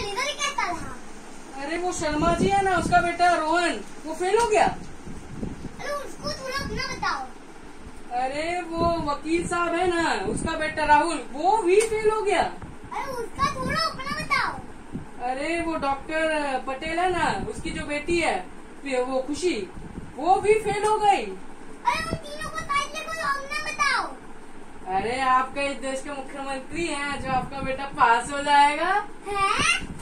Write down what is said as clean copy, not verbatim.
Result कैसा रहा? अरे वो शर्मा जी है ना, उसका बेटा रोहन, वो फेल हो गया। अरे उसको थोड़ा अपना बताओ। अरे वो वकील साहब है ना, उसका बेटा राहुल, वो भी फेल हो गया। अरे उसका थोड़ा अपना बताओ। अरे वो डॉक्टर पटेल है ना, उसकी जो बेटी है वो खुशी, वो भी फेल हो गई। अरे उन तीनों को साइड ले, कोई और ना बताओ। अरे आपका इस देश के मुख्यमंत्री हैं, जो आपका बेटा पास हो जाएगा। है?